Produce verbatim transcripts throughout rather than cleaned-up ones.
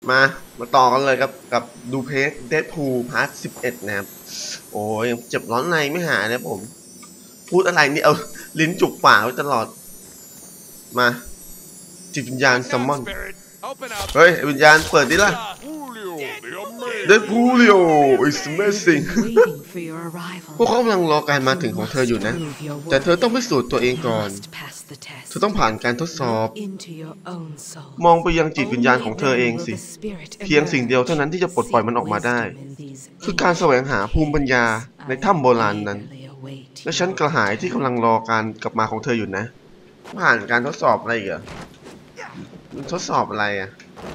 มามาต่อกันเลยกับกับดูเพจเดดพูลพาร์ทสิบเอ็ดนะครับโอ้ยยังเจ็บร้อนในไม่หายนะผมพูดอะไรนี่เอาลิ้นจุกปากไว้ตลอดมาจิตวิญญาณซัมมอนเฮ้ยวิญญาณเปิดดิล่ะเดดพูลิโอ is amazing พวกเขากำลังรอการมาถึงของเธออยู่นะแต่เธอต้องพิสูจน์ตัวเองก่อนเธอต้องผ่านการทดสอบมองไปยังจิตวิญญาณของเธอเองสิเพียงสิ่งเดียวเท่านั้นที่จะปลดปล่อยมันออกมาได้คือการแสวงหาภูมิปัญญาในถ้ำโบราณนั้นและฉันกระหายที่กำลังรอการกลับมาของเธออยู่นะผ่านการทดสอบอะไรอีกอะมันทดสอบอะไรอะ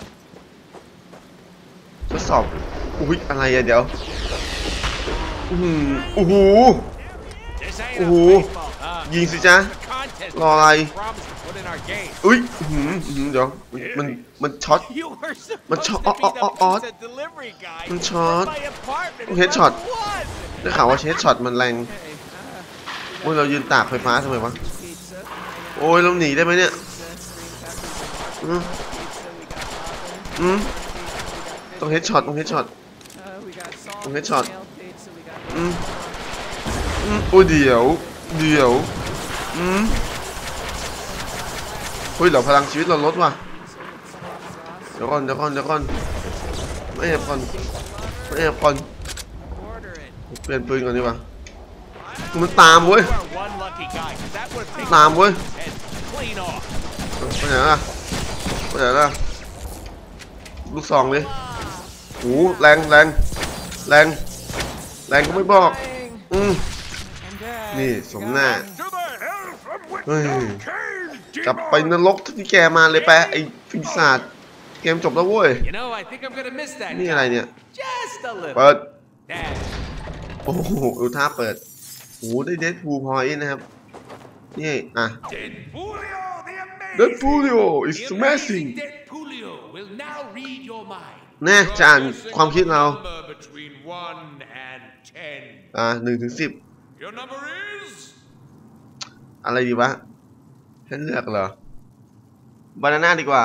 ทดสอบอุ้ยอะไรอะเดี๋ยวอือโอ้โหโอ้โหยิงสิจ๊ะรออะไรอุ้ยเดี๋ยวมันมันช็อตมันช็อตอออออมันช็อตเฮดช็อตได้ข่าวว่าเฮดช็อตมันแรงโอ้ยเรายืนตากไฟฟ้าทำไมวะโอ้ยเราหนีได้ไหมเนี่ยอืมอืมต้องเฮดช็อตต้องเฮดช็อตต้องเฮดช็อตอืมอืมโอ้เดี๋ยวเดี๋ยวอืมเฮ้ยเราพลังชีวิตเราลดว่ะเดี๋ยวก่อนเดี๋ยวก่อนเดี๋ยวก่อนไม่แอบก่อนไม่แอบก่อนเปลี่ยนปืนก่อนดีกว่ามันตามเว้ยตามเว้ยไปไหนล่ะไปไหนล่ะลูกซองเลยโอ้แรงแรงแรงแรงก็ไม่บอกอืมนี่สมหน้าเฮ้ยกลับไปนรกที่แกมาเลยไปไอ้ปีศาจเกมจบแล้วเว้ยนี่อะไรเนี่ยเปิดโอ้โหดูท่าเปิดโอ้ได้เดดพูลพอยต์นะครับนี่อ่ะเดดพูลิโอ is amazing แน่จะอ่านความคิดเราอ่าหนึ่งถึงสิบอะไรดีวะให้เลือกเหรอบานาน่าดีกว่า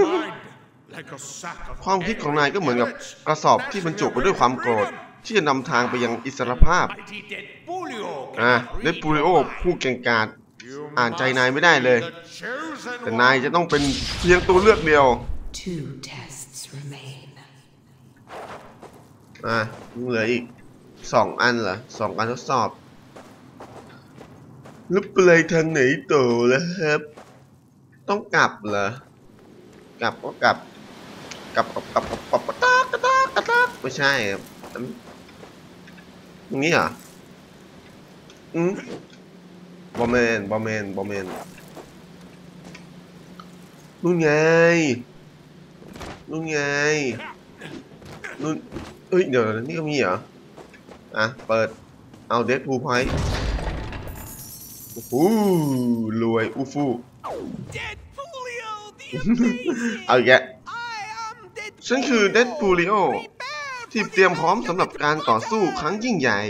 ความคิดของนายก็เหมือนกับกระสอบที่บรรจุไปด้วยความโกรธที่จะนำทางไปยังอิสรภาพอ่ะเดดพูลิโอผู้เก่งกาจอ่านใจนายไม่ได้เลยแต่นายจะต้องเป็นเพียงตัวเลือกเดียวอ่ะเหลืออีกสองอันเหรอสองการทดสอบแล้วไปเลยทางไหนต่อแล้วครับต้องกลับเหรอกลับก็กลับกลับกลับกลับกลับกลับกระตากกระตากกระตากไม่ใช่ครับตรงนี้เหรออืมบอมเมนบอมเมนบอมเมนนู่นไงนู่นไงนู่นเอ้ยเดี๋ยวนี่ก็มีเหรออ่ะเปิดเอาเดดพูลพอยต์โอ้โหรวยอู้ฟู่เอาอีกแกฉันคือเดดพูลิโอที่เตรียมพร้อมสำหรับการต่อสู้ครั้งยิ่งใหญ่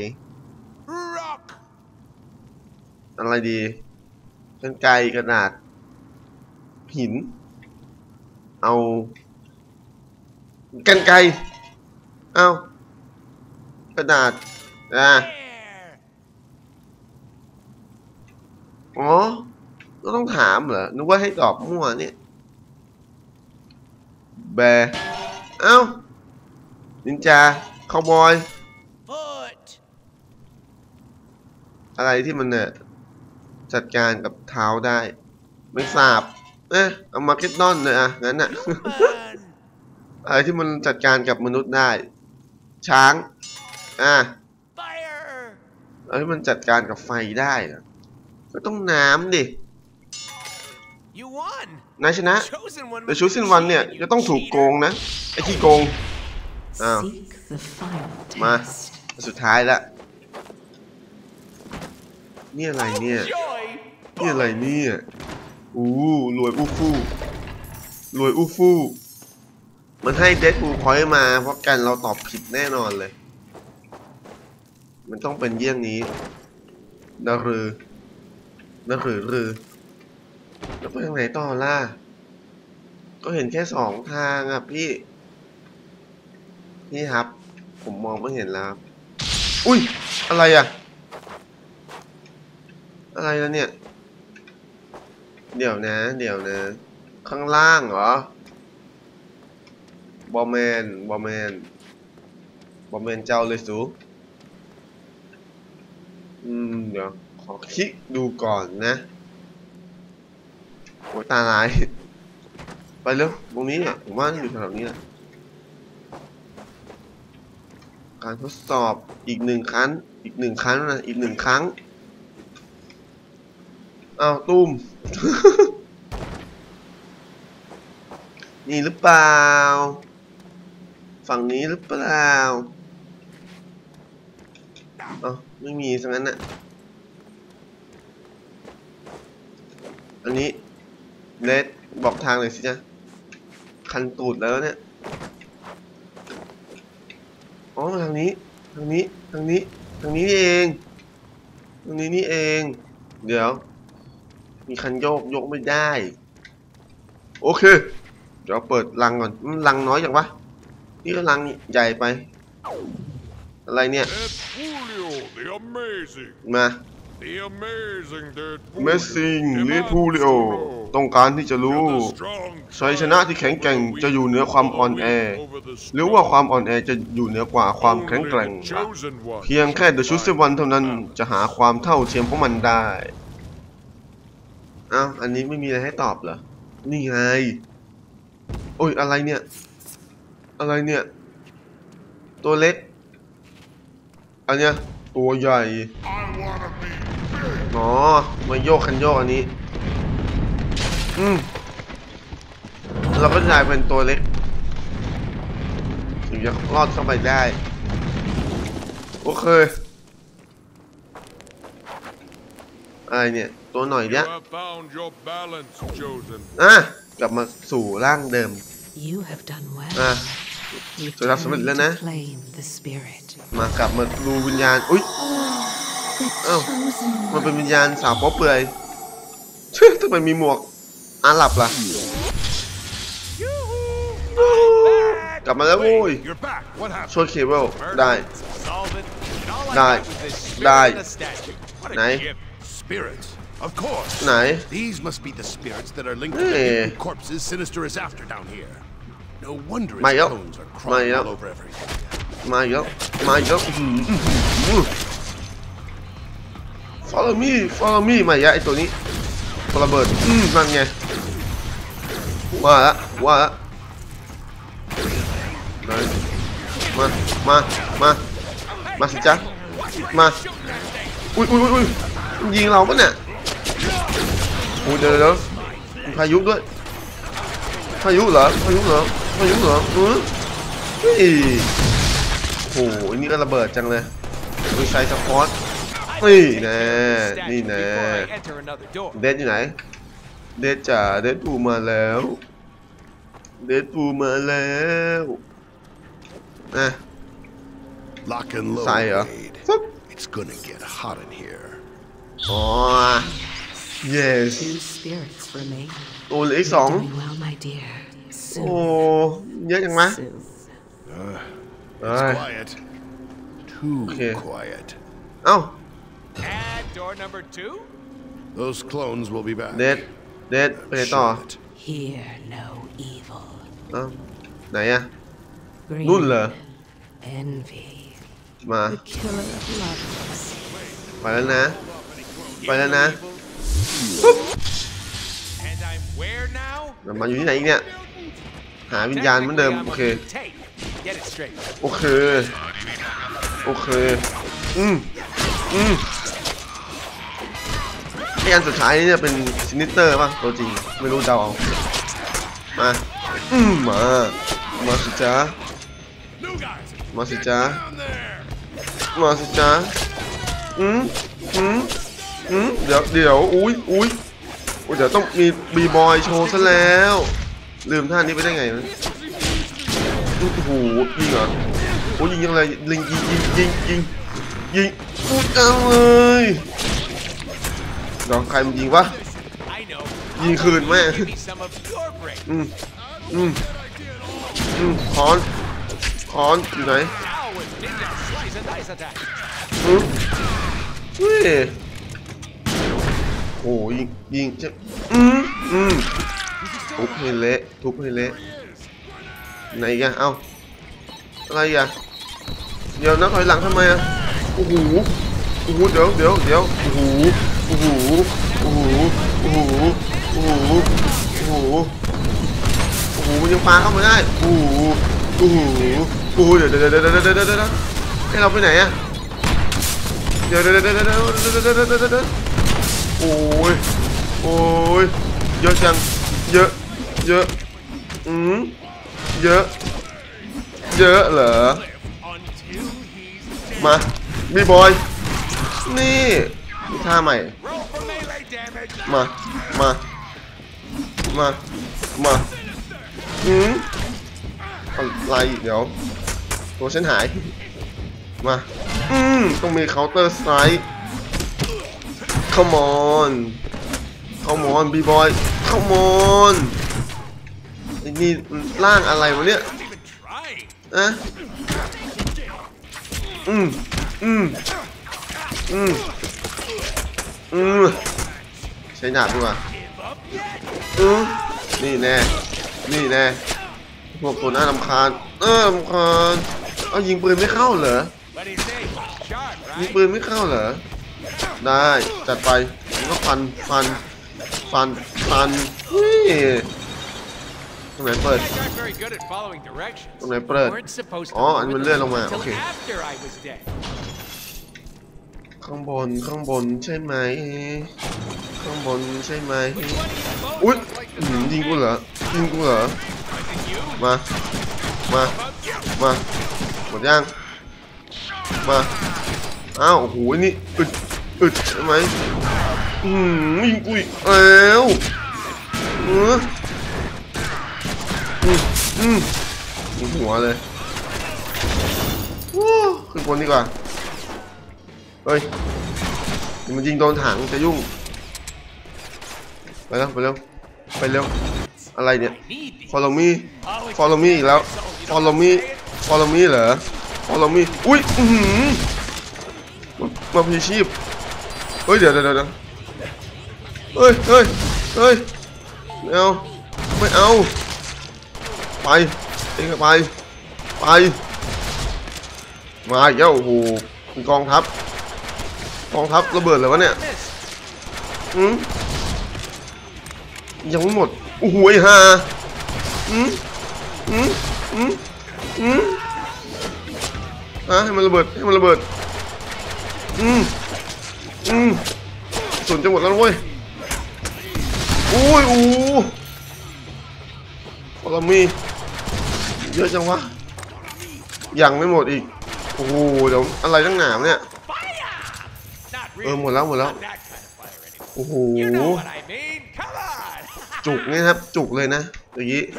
อะไรดีกรรไกรกระดาษหินเอากรรไกรเอากระดาษอ่ะอ๋อก็ต้องถามเหรอนึกว่าให้ตอบมั่วเนี่ยแบร์เอ้านินจาคาวบอยอะไรที่มันเนี่ยจัดการกับเท้าได้ไม่ทราบเอ๊ะเอามาเก็ตนอนเลยอ่ะงั้นน่ะ อะไรที่มันจัดการกับมนุษย์ได้ช้างอ่ะอะไรที่มันจัดการกับไฟได้ก็ต้องน้ำดินายชนะแต่ชูซินวันเนี่ยจะต้องถูกโกงนะไอ้ที่โกงอ้าวมาสุดท้ายละนี่อะไรเนี่ยนี่อะไรเนี่ยอู้รวยอู้ฟู่รวยอู้ฟู่มันให้เดดพูลพอยต์มาเพราะกันเราตอบผิดแน่นอนเลยมันต้องเป็นเยี่ยงนี้นะหรือนะหรือหรือแล้วไปทางไหนต่อล่ะก็เห็นแค่สองทางอ่ะพี่นี่ครับผมมองไม่เห็นแล้วอุ้ยอะไรอะอะไรแล้วเนี่ยเดี๋ยวนะเดี๋ยวนะข้างล่างเหรอบอมแมนบอมแมนบอมแมนเจ้าเลยสูอืมเดี๋ยวขอคลิกดูก่อนนะโอ้ตาลายไปเร็วตรงนี้เนี่ยผมว่าอยู่แถวนี้แหละการทดสอบอีกหนึ่งครั้งอีกหนึ่งครั้งนะอีกหนึ่งครั้งอ้าวตุ้ม นี่หรือเปล่าฝั่งนี้หรือเปล่าอ๋อไม่มีซะงั้นน่ะอันนี้เลดบอกทางเลยสิจ๊ะคันตูดแล้วเนี่ยอ๋อทางนี้ทางนี้ทางนี้ทางนี้นี่เองทางนี้นี่เองเดี๋ยวมีคันโยกโยกไม่ได้โอเคเดี๋ยวเปิดลังก่อนลังน้อยจังวะนี่ก็ลังใหญ่ไปอะไรเนี่ยมาเมสซิงเลพูลิโอต้องการที่จะรู้ชัยชนะที่แข็งแกร่งจะอยู่เหนือความอ่อนแอหรือว่าความอ่อนแอจะอยู่เหนือกว่าความแข็งแกร่งเพียงแค่เดอะชูเซวันเท่านั้นจะหาความเท่าเทียมของมันได้อ้าวอันนี้ไม่มีอะไรให้ตอบเหรอนี่ไงโอ้ยอะไรเนี่ยอะไรเนี่ยตัวเล็กอันเนี้ยตัวใหญ่อ๋อมาโยกคันโยกอันนี้อืมเราก็จะกลายเป็นตัวเล็กถึงจะรอดเข้าไปได้โอเคอะไรเนี่ยตัวหน่อยเนี้ยอ่ะกลับมาสู่ร่างเดิมอ่ะจะรับสำเร็จแล้วนะมากลับมาดูวิญญาณอุ้ยอ้าวมันเป็นวิญญาณสาวโป๊เปลือยเชื่อทำไมมีหมวกอาหรับล่ะกลับมาแล้วโว้ยช่วยเคเบิลได้ได้ได้ไหนไหน These must be the spirits that are linked to the corpses Sinister is after down here. No wonder its clones are crawling all over everything. มาเยอะมาเยอะ follow me follow me มาเยอะไอตัวนี้ตัวระเบิดอืมนั่นไงว่าละว่าละไหนมามามามาสิจ๊ะมาอุ้ยอุ้ยอุ้ยยิงเราปะเนี่ยอุ้ยเดี๋ยวเดี๋ยวพายุด้วยพายุเหรอพายุเหรอพายุเหรออือเฮ้ยโอ้โหนี่ก็ระเบิดจังเลยมีไซส์สปอร์ตนี่แน่นี่แน่เดดอยู่ไหนเดดจ๋าเดดปูมาแล้วเดดปูมาแล้วนะ Lock and load. ใส่เหรอ It's gonna get hot in here. อ๋อ yes โอ้เหลืออีกสองโอ้เยอะจังมะ It's quiet. Too quiet. เอ้า Door number two. Those clones will be back. เดดเดดไปไหนต่อ Hear no evil. เอ้าไหนอะนู่นเหรอ Envy. มา The killer of lovers. ไปแล้วนะไปแล้วนะ And I'm where now? มาอยู่ที่ไหนอีกเนี่ยหาวิญญาณเหมือนเดิมโอเค Get it straight. โอเคโอเคอืมอืมไอ้อันสุดท้ายนี่เนี่ยเป็นซินิเตอร์ป่ะตัวจริงไม่รู้เดาเอามาอืมมามาสิจ้ามาสิจ้ามาสิจ้าอืมอืมอืมเดี๋ยวเดี๋ยวอุ้ยอุ้ยเดี๋ยวต้องมีบีบอยโชว์ซะแล้วลืมท่านี้ไปได้ไงนะโอ้โหยิงเหรอโอ้ยิงยังไงยิงยิงยิงยิงยิงยิงอุ้ยจังเลยเดี๋ยวใครมันยิงวะยิงคืนแม่อืมอืมอืมคอนค้อนอยู่ไหน Now with ninja slice and dice attack. อืมเฮ้ยโอ้ยิงยิงจะอืมอืมทุบให้เละทุบให้เละไหนกันเอ้าอะไรอ่ะเดี๋ยวนับถอยหลังทำไมอ่ะโอ้โหโอ้โหเดี๋ยวเดี๋ยวเดี๋ยวโอ้โหโอ้โหโอ้โหโอ้โหโอ้โหโอ้โหโอ้โหมันยังปาเข้ามาได้โอ้โหโอ้โหโอ้โหเดี๋ยวเดี๋ยวเดี๋ยวเดี๋ยวเดี๋ยวเดี๋ยวให้เราไปไหนอ่ะเดี๋ยวเดี๋ยวเดี๋ยวเดี๋ยวเดี๋ยวเดี๋ยวเดี๋ยวเดี๋ยวโอ้ยโอ้ยเยอะจังเยอะเยอะอืมเยอะเยอะเหรอมาบีบอยนี่มีท่าใหม่มามามามาอืมอะไรเดี๋ยวตัวฉันหายมาอืมต้องมีเคาน์เตอร์สไตร์ come on come on b boy come on นี่ร่างอะไรวะเนี่ยอะอืมอืมอืมอืมใช้ดาบดีกว่าอืมนี่แน่นี่แน่พวกตัวน่ารำคาญเออรำคาญเอายิงปืนไม่เข้าเหรอยิงปืนไม่เข้าเหรอได้จัดไปก็ฟันฟันฟันฟันนี่ตรงไหนเปิดตรงไหนเปิดอ๋ออันนี้มันเลื่อนลงมาโอเคข้างบนข้างบนใช่ไหมข้างบนใช่ไหมอุ๊ยยิงกูเหรอยิงกูเหรอมามามาหมดยังมาอ้าวโอ้โหนี่อึดอึดใช่ไหมอืมยิงกูอีกแล้วอืมอืมอืมยิงหัวเลยว้าขึ้นบนดีกว่าเฮ้ยมันยิงโดนถังจะยุ่งไปแล้วไปเร็วไปเร็วอะไรเนี่ย follow me follow me อีกแล้ว follow me follow me เหรอ follow me อุ้ยอืมมาพีชีพเฮ้ยเดี๋ยวเดี๋ยวเดี๋ยวเฮ้ยเฮ้ยเฮ้ยไม่เอาไม่เอาไปเองไปไปมาอีกแล้วโอ้โหมีกองทัพกองทัพระเบิดเลยวะเนี่ยอืมยังไม่หมดโอ้โหไอ้ห่าอืมอืมอืมอืมฮะให้มันระเบิดให้มันระเบิดอืมอืมส่วนจะหมดแล้วเว้ยโอ้ยโอ้พอเรามีเยอะจังวะยังไม่หมดอีกโอ้โหเดี๋ยวอะไรตั้งหนามเนี่ยเออหมดแล้วหมดแล้วโอ้โหจุกนี่ครับจุกเลยนะอย่างนี้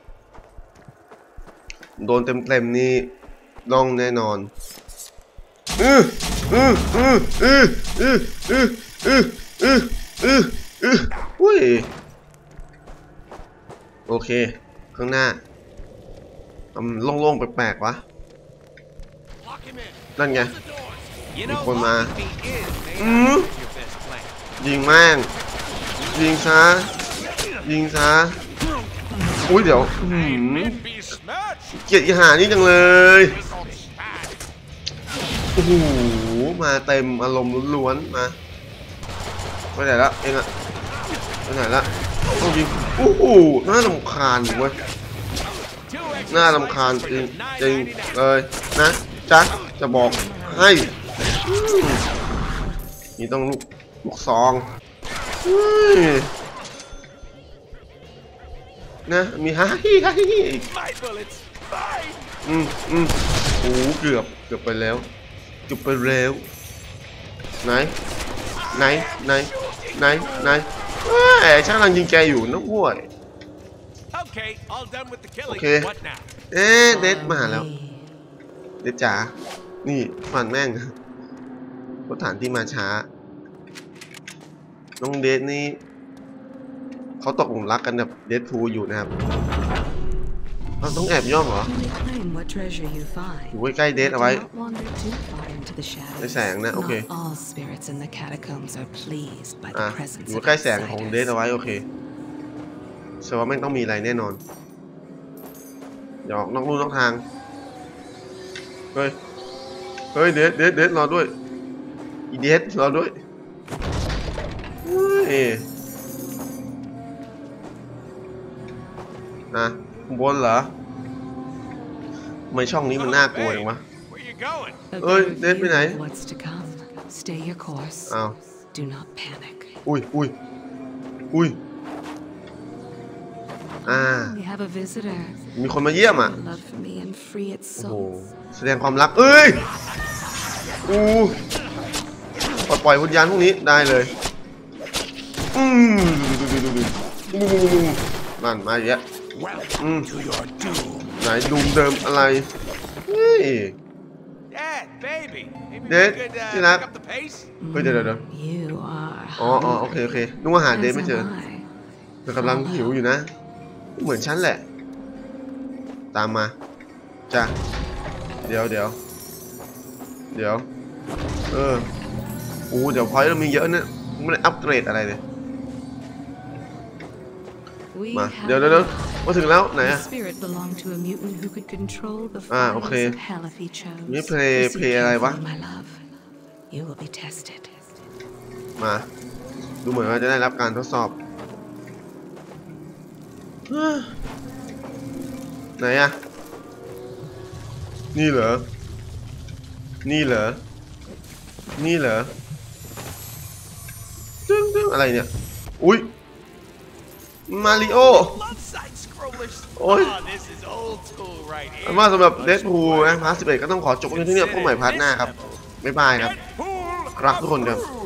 โดนเต็มเต็มนี่น้องแน่นอนอืออืออืออืออืออืออืออืออืออืออุ้ยโอเคข้างหน้ามันโล่งๆแปลกๆวะนั่นไงมีคนมาอือยิงแม่งยิงซะยิงซะอุ้ยเดี๋ยวเกลียดอีหานี่จังเลยโอ้โหมาเต็มอารมณ์ล้วนๆมาไปไหนละเองอะไปไหนละต้องยิงโอ้โหน่ารำคาญเว้ยน่ารำคาญจริงจริงเลยนะจ๊ะจะบอกให้นี่ต้องลูกลูกซองนะมีฮ่าฮีฮ่าฮีอืมอืมโอ้เกือบเกือบไปแล้วเกือบไปแล้วไหนไหนไหนไหนไหนเอ้ยช่างกำลังยิงแกอยู่นะห่วยโอเคเอ๊ะเดดมาหาแล้วเดดจ๋านี่ฟันแม่งสถานที่มาช้าน้องเดดนี่เขาตกหลุมรักกันแบบเดดพูลอยู่นะครับเราต้องแอบย่องเหรอ Reclaim what treasure you find. อยู่ใกล้ๆเดทเอาไว้ Do not wander too far into the shadows. ในแสงนะโอเค Not all spirits in the catacombs are pleased by อ่ะ the presence อยู่ of ใกล้แสงของเดท outsiders. เอาไว้โอเคแสดงว่าแม่งต้องมีอะไรแน่นอนอย่าออกนอกลู่นอกทางเฮ้ยเฮ้ยเดทเดทเดทรอด้วยอีเดทรอด้วยเฮ้ยนะบนเหรอทำไมช่องนี้มันน่ากลัวจังวะ Where you going? A Ơi, good đến bên view này. of what's to come. Stay your course. อ้าว Do not panic. อุ้ยอุ้ยอุ้ยอ่า We have a visitor. มีคนมาเยี่ยมอ่ะ Love for me and free its โอ้โห soul. แสดงความรักเอ้ยอู้ปลดปล่อยวิญญาณพวกนี้ได้เลยอืมดูดูดูดูนั่นมาอีกแล้ว Welcome to your doom. ไหนดูมเดิมอะไรเฮ้ย Dad, baby. Maybe Dad, we could uh, xin lỗi. pick up the pace. เฮ้ยเดี๋ยวเดี๋ยวเดี๋ยว You are อ๋ออ๋อโอเคโอเคนึกว่าหาเดท As ไม่เจอ am I. แต่กำลังหิวอยู่นะ เหมือนฉันแหละ ตามมาจ้ะเดี๋ยวเดี๋ยวเดี๋ยวเออโอ้เดี๋ยวพอยต์เรามีเยอะเนี่ยไม่ได้อัปเกรดอะไรเลย We มา have เดี๋ยวเดี๋ยวเดี๋ยว a- มาถึงแล้วไหน The อะ spirit belonged to a mutant who could control the อ่า fires โอเค of hell if he chose. นี่ play Listen play อะไรวะ carefully, my love. You will be tested. มาดูเหมือนว่าจะได้รับการทดสอบเฮ้ยไหนอะนี่เหรอนี่เหรอนี่เหรอตึ้งตึ้งอะไรเนี่ยอุ้ยมาริโอ Love side scrollers. Ôi. Oh, this is old school right อัน here. ว่าสำหรับเดดพูลนะพาร์ทสิบเอ็ดก็ต้องขอจบไว้ที่นี่พบกันใหม่พาร์ทหน้าครับบ๊ายบายครับ Deadpool รักทุกคนครับ approved.